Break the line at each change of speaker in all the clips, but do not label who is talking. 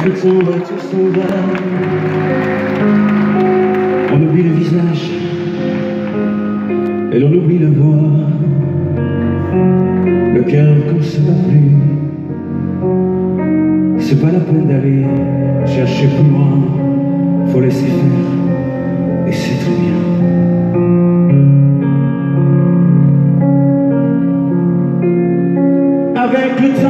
le temps va, tout s'en va. On oublie le visage et l'on oublie le voix. Le cœur qu'on se bat plus. C'est pas la peine d'aller chercher plus loin. Faut laisser faire et c'est très bien. Avec le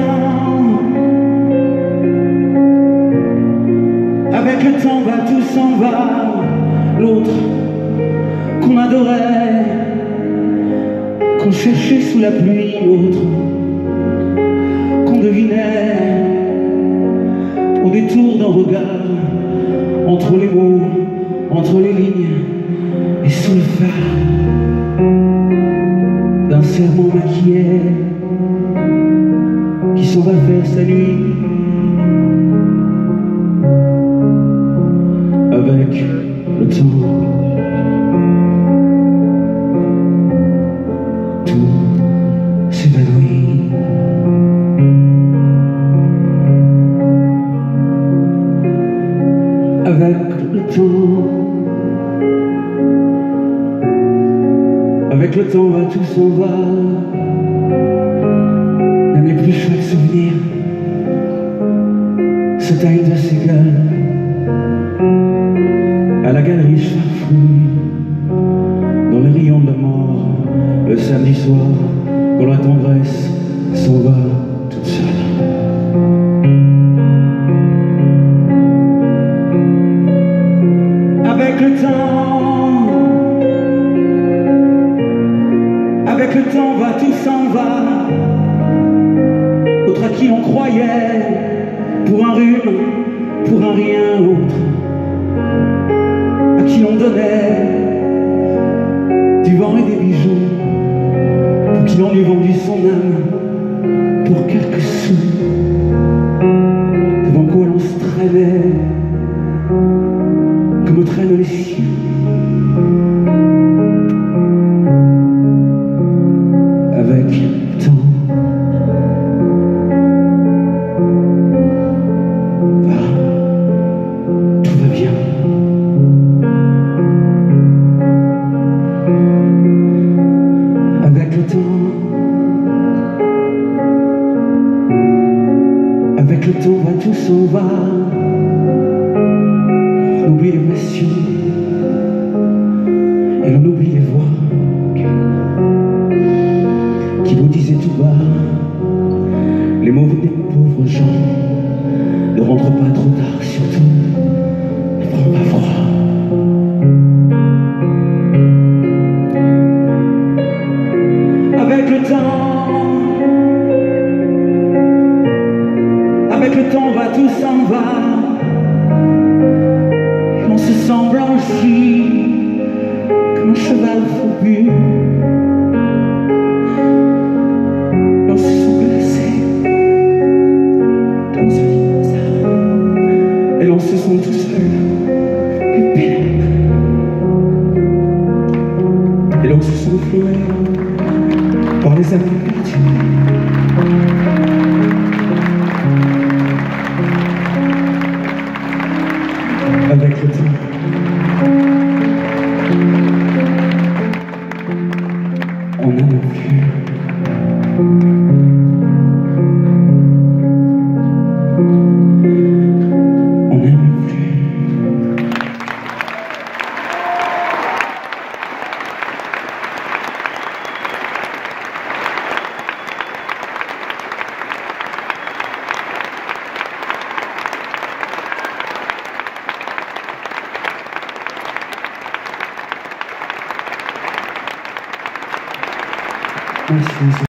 temps va, tout s'en va. L'autre qu'on adorait, qu'on cherchait sous la pluie, l'autre qu'on devinait au détour d'un regard, entre les mots, entre les lignes et sous le phare d'un serment maquillé qui s'en va faire sa nuit. Avec le temps, tout s'évanouit. Avec le temps va, tout s'en va. Même les plus chouettes souvenirs se taillent de ses gueules. À la galerie, je farfouille dans les rayons de la mort. Le samedi soir, quand la tendresse s'en va toute seule. Avec le temps va, tout s'en va. Autre à qui on croyait pour un rhume, pour un rien, l'autre à qui on donnait du vent et des bijoux, pour qui on lui vendu son âme pour quelques sous, devant quoi l'on se traînait comme traînent les cieux. Avec le temps va, tout va bien. Avec le temps va, tout s'en va. On oublie les passions et l'on oublie les voix qui vous disaient tout bas: les mots des pauvres gens, ne rentre pas trop tard, surtout ne prends pas froid. Avec le temps va, tout s'en va. On se sent blanchi comme un cheval foubu. On se sent glacé dans un bizarre. Et l'on se sent tout seul et pénible. Et l'on se sent effleuré par les amours perdus. Avec le temps, on n'aime plus. On n'aime plus. Merci.